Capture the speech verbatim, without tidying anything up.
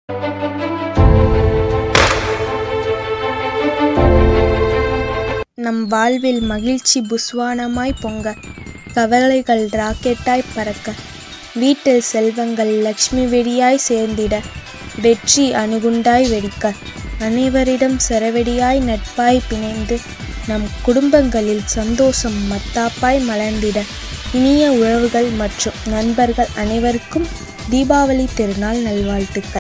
நம் வாழ்வில் மகிழ்ச்சி புஸ்வானமாய் பொங்க, கவலைகள் ராக்கெட்டாய் பறக்க, வீட்டில் செல்வங்கள் லக்ஷ்மி வெடியாய் சேர்ந்திட, வெற்றி அணுகுண்டாய் வெடிக்க, அனைவரிடம் சரவெடியாய் நட்பாய் பிணைந்து, நம் குடும்பங்களில் சந்தோஷம் மத்தாப்பாய் மலர்ந்திட, இனிய உறவுகள் மற்றும் நண்பர்கள் அனைவருக்கும் தீபாவளி திருநாள் நல்வாழ்த்துக்கள்.